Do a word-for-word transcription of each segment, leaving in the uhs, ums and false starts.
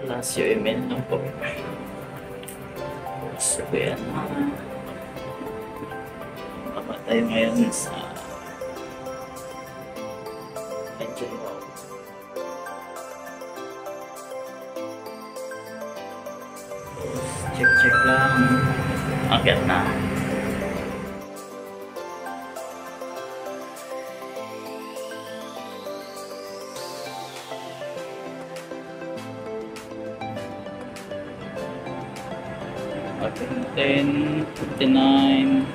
Lazio email lang po. So yan, papatay ngayon sa engine roll. Check check lang, agad na. ten, fifty-nine.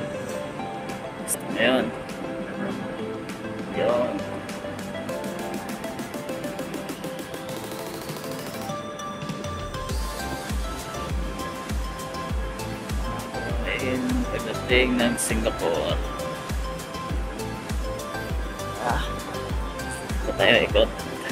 Ayan. Ayan. Ayan. Pagdating ng Singapore. Ah. Ito tayo ikot.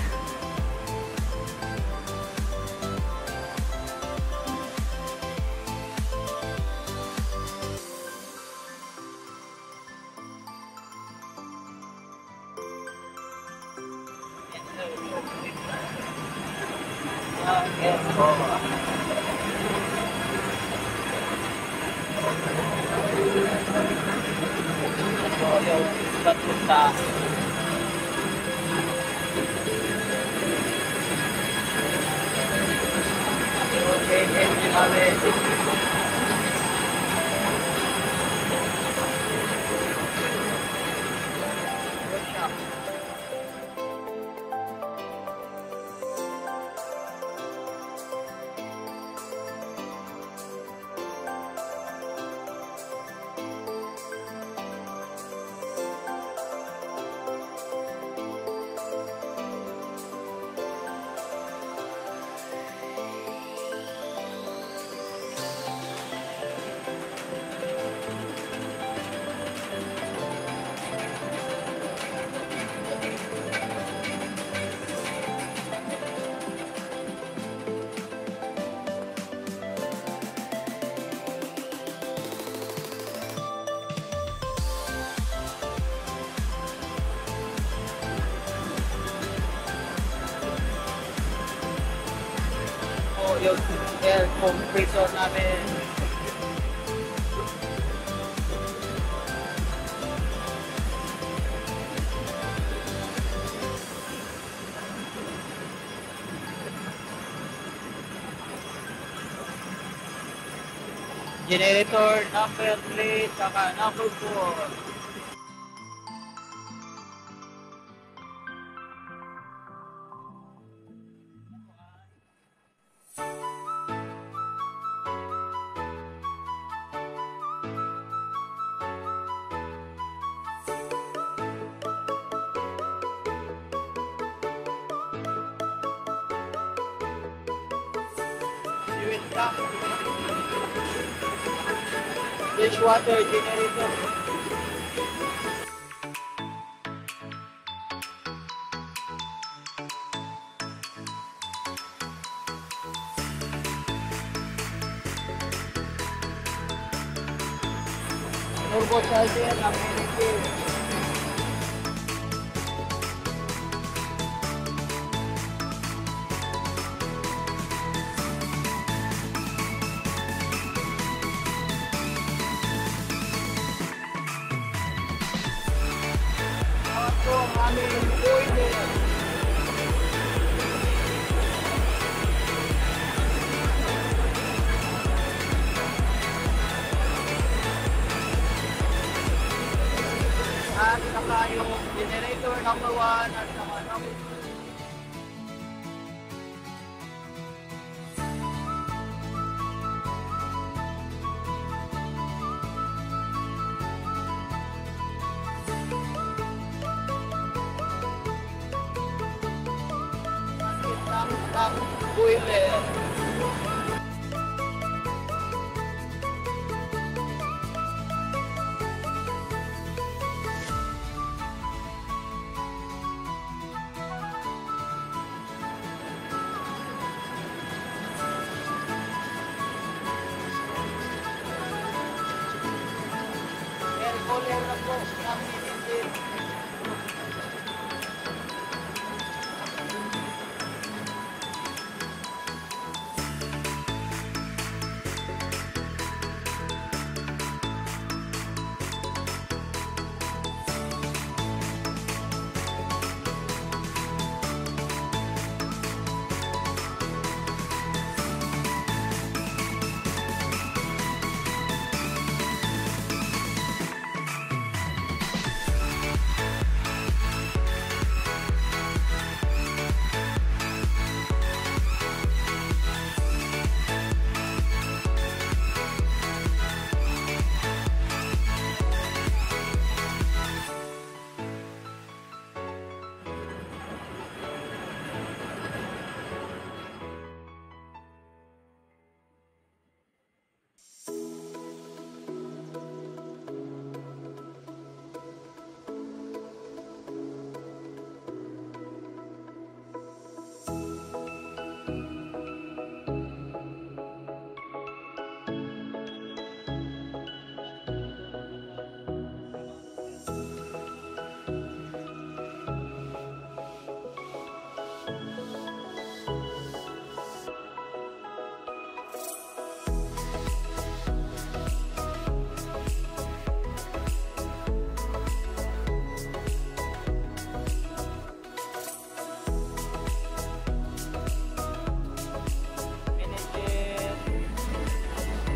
Yung air compressor namin. Generator number three saka number four. Dishwater generator. Turbo charger ng energy. At saka yung generator number one at saka number two. Ang boiler. Air cooler na po ng engine.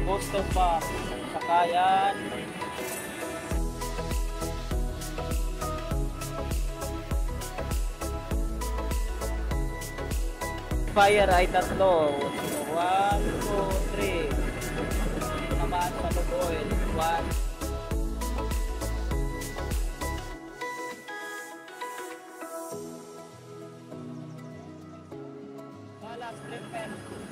gusto pa sakayan. Fire ay tatlo. one, two, three. Naman sa log oil. one. Balas, flipper.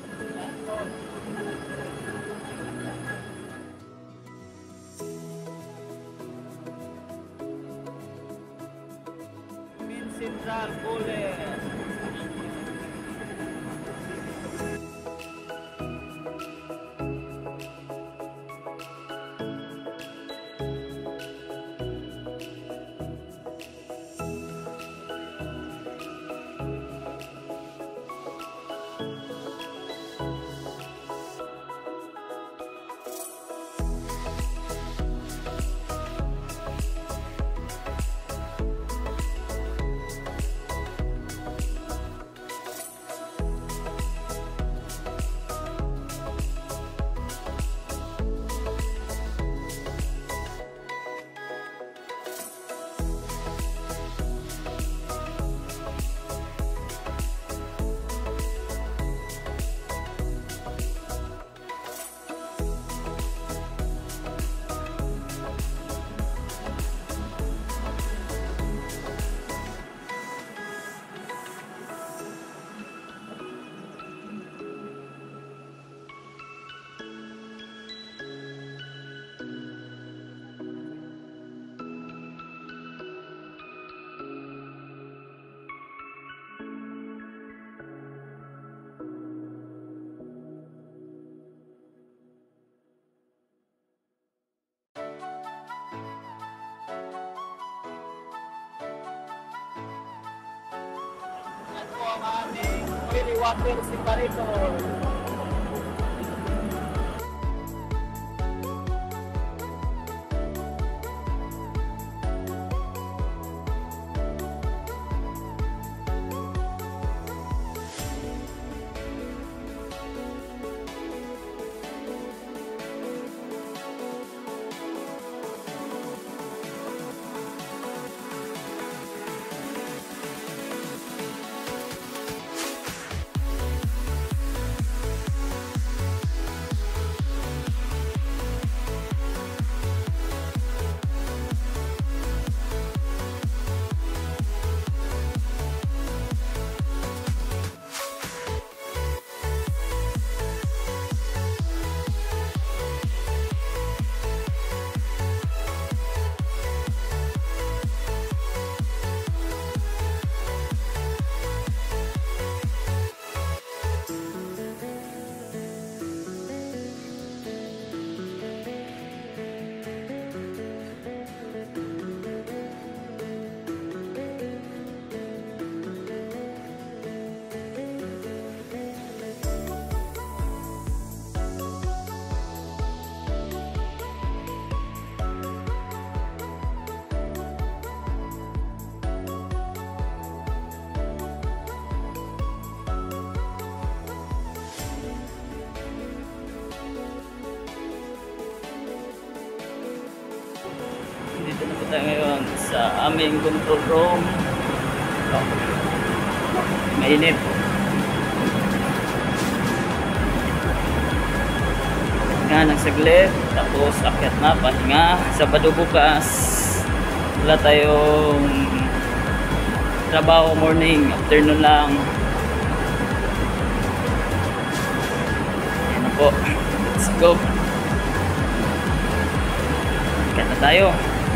Min central cooler. Yan po ang aming oily water separator. Dito na po tayo ngayon sa aming control room. Oh, mainit. Nga nagsaglit, tapos akyat na, pahinga. Sabado bukas, wala tayong trabaho morning, afternoon lang. Yan na po. Let's go. Akyat na tayo.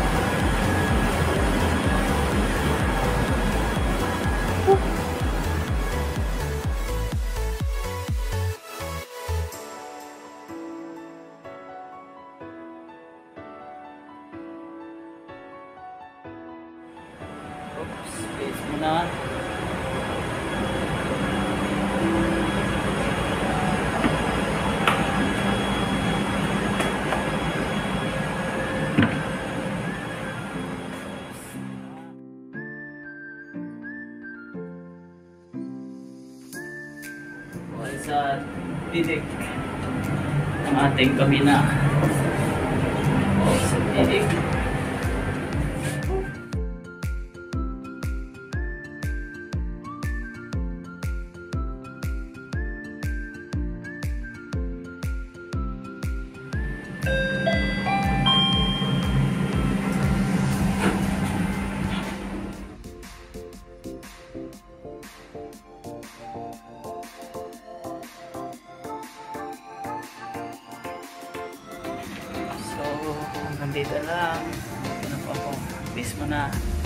Oops, space muna. Sa didik ang ating kamina. Sige. So, nandito lang. Ano pa po? Peace mo na.